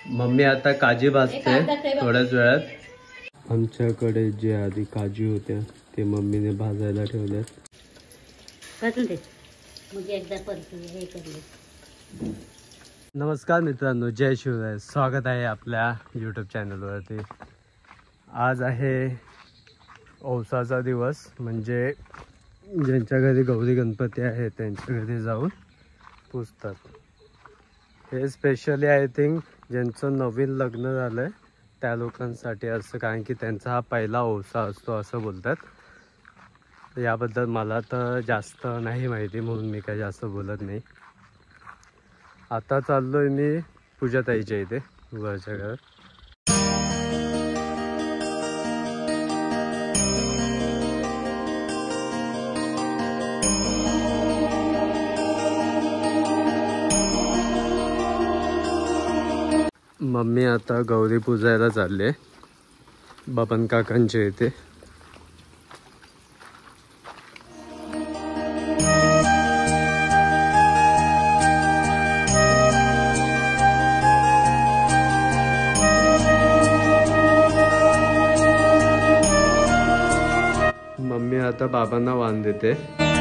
Mummy आता काजू भाजते थोड्याच वेळात. आमच्याकडे जे आधी काजू होत्या ते मम्मीने भाजायला ठेवल्यात. नमस्कार मित्रांनो, जय शिवराय. स्वागत आहे आपल्या यूट्यूब चॅनलवरती. आज आहे औसाचा दिवस, म्हणजे ज्यांच्या घरी गौरी गणपती आहे त्यांच्या घरी जाऊन पुजतात. हे स्पेशली आय थिंक ज्यांचं नवीन लग्न झालं आहे त्या लोकांसाठी असं, कारण की त्यांचा हा पहिला औसा असतो असं बोलतात. याबद्दल मला तर जास्त नाही माहिती म्हणून मी काही जास्त बोलत नाही. आता चाललोय मी पूजाताईच्या इथे वरच्या घरात. मम्मी आता गौरी पूजायला चालले बबन काकांच्या इथे. मम्मी आता बाबांना वाण देते.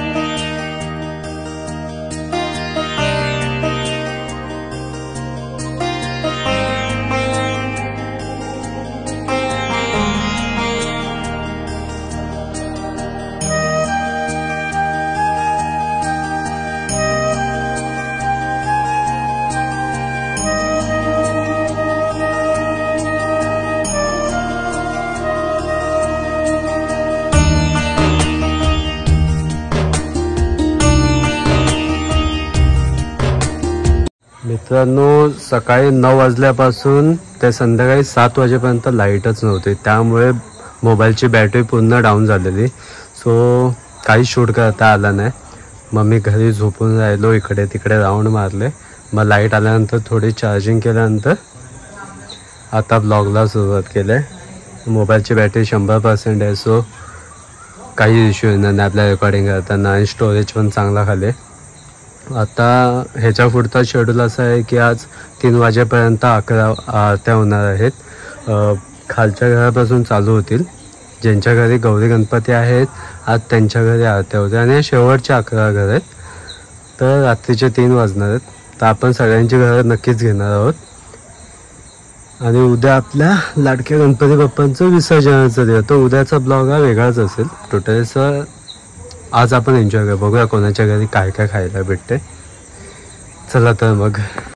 मित्रांनो, सकाळी 9 वाजल्यापासून ते संध्याकाळी 7 वाजेपर्यंत लाईटच नव्हती, त्यामुळे मोबाईलची बॅटरी पूर्ण डाऊन झालेली. सो काही शूट करता आला नाही. मग मी घरी झोपून राहिलो, इकडे तिकडे राऊंड मारले. मग लाईट आल्यानंतर थोडी चार्जिंग केल्यानंतर आता ब्लॉगला सुरुवात केली. मोबाईलची बॅटरी 100% आहे, सो काही इश्यू येणार नाही आपल्या रेकॉर्डिंग करताना, आणि स्टोरेज पण चांगला खाली. आता ह्याच्या पुढचा शेड्यूल असा आहे की आज 3 वाजेपर्यंत 11 आरत्या होणार आहेत. खालच्या घरापासून चालू होतील. ज्यांच्या घरी गौरी गणपती आहेत आज त्यांच्या घरी आरत्या होत्या, आणि शेवटचे 11 घर आहेत. तर रात्रीचे 3 वाजणार आहेत. तर आपण सगळ्यांची घरं नक्कीच घेणार आहोत. आणि उद्या आपल्या लाडक्या गणपती बाप्पांचं विसर्जनाचं दिवस. तर उद्याचा ब्लॉग हा वेगळाच असेल टोटलचं. आज आपण एन्जॉय करू, बघूया कोणाच्या घरी काय काय खायला भेटते. चला तर मग.